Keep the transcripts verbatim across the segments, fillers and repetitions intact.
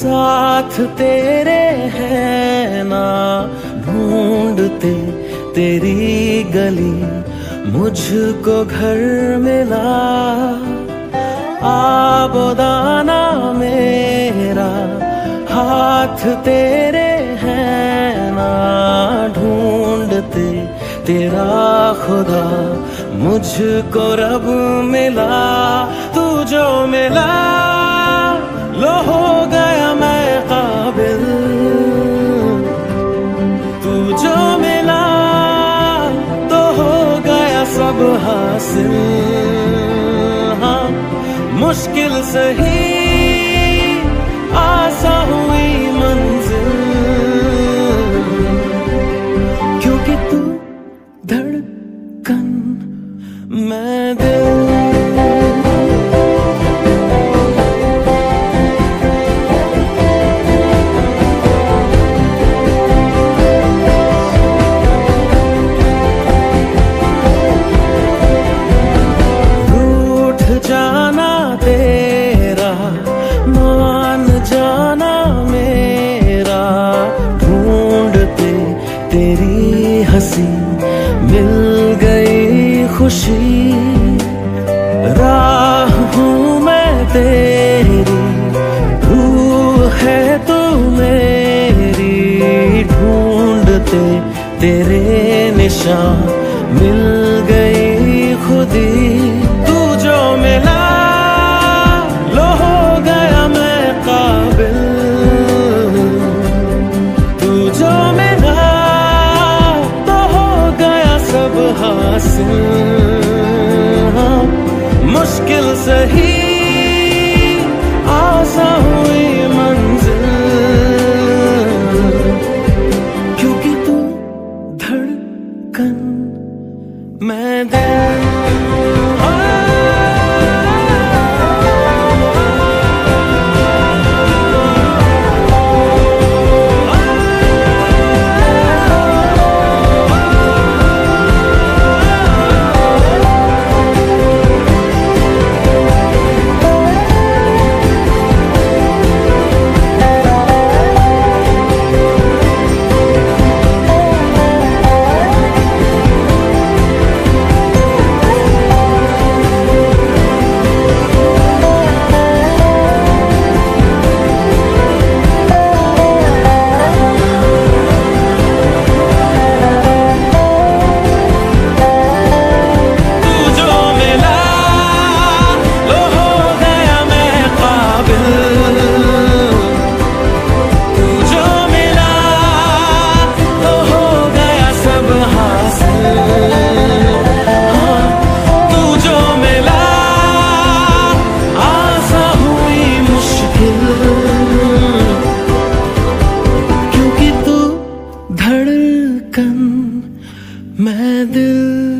साथ तेरे है ना ढूंढते तेरी गली, मुझको घर मिला आबोदाना मेरा। हाथ तेरे है ना ढूंढते तेरा खुदा, मुझको रब मिला। तू जो मिला लो हो गया मैं काबिल, तू जो मिला तो हो गया सब हासिल। हाँ मुश्किल सही आसा हुई मंजिल, क्योंकि तू धड़कन मैं दिल। जाना तेरा मान जाना मेरा, ढूंढते तेरी हंसी मिल गई खुशी। राह हूँ मैं तेरी, रूह है तू मेरी, ढूंढते तेरे निशान मिल गई खुदी। जो मिला लो हो गया मैं काबिल, तू जो मिला तो हो गया सब हासिल। हाँ मुश्किल सही आसा हुई मंजिल, क्योंकि तू धड़कन मैं दिल। मैं दिल।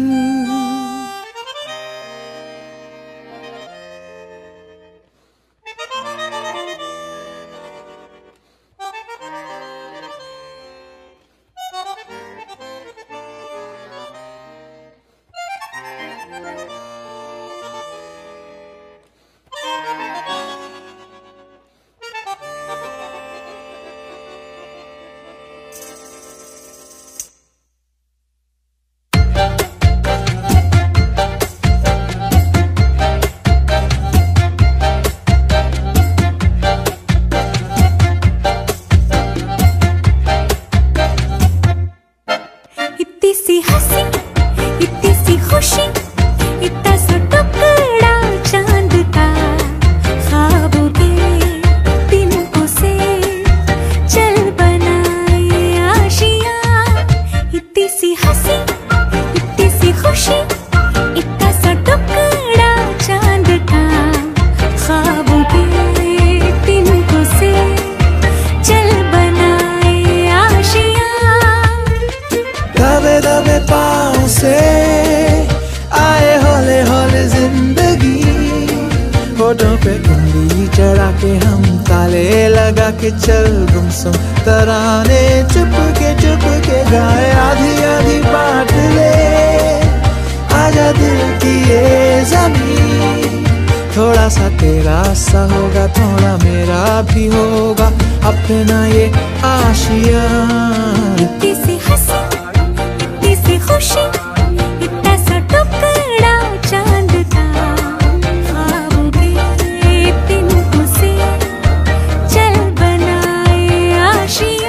होठों पे कुंडी चढ़ा के हम ताले लगा के चल गुमसुम तराने चुप के चुप के गाए आधी आधी बात ले आजा दिल की ये ज़मीं। थोड़ा थोड़ा सा तेरा सा होगा, थोड़ा मेरा भी होगा अपना ये आशिया। इतनी सी हंसी, इतनी सी खुशी, इतना सा टुकड़ा चांद का, ख्वाबों के तिनकों से चल बनाए आशिया।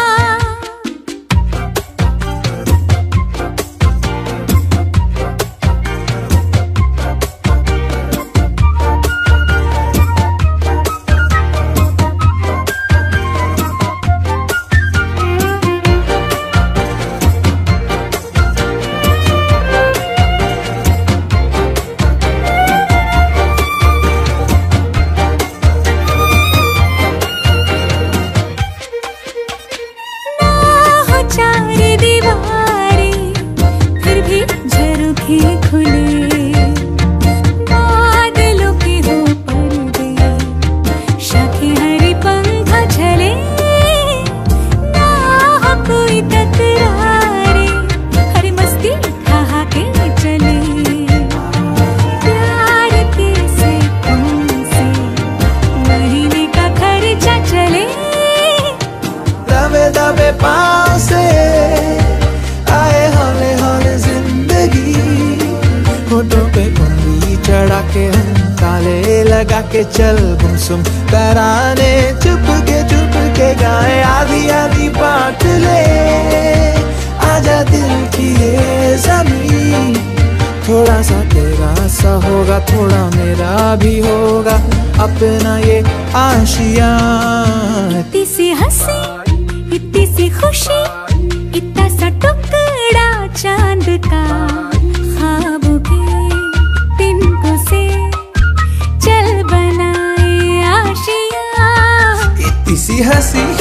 चार दीवारें फिर भी झरोखे खुले, बादलों के हो पर्दे, शाखें हरी पंख झले, ना हो कोई तकरारे, हर मस्ती खा के चले, प्यार के से कौन से महीने का खर्चा चले। दबे दबे पाँव से आए हौले हौले जिंदगी, होठों पे उंगली चढ़ा के हम ताले लगा के चल गुमसुम तराने चुप के चुप के गाए, आधी आधी बांट ले आजा दिल की ये ज़मीं। थोड़ा सा तेरा सा होगा, थोड़ा मेरा भी होगा अपना ये आशिया। इतनी सी हंसी, इतनी सी खुशी, इतना सा टुकड़ा चांद का, ख्वाबों के तिनकों से चल बनाए आशिया। इतनी सी हंसी,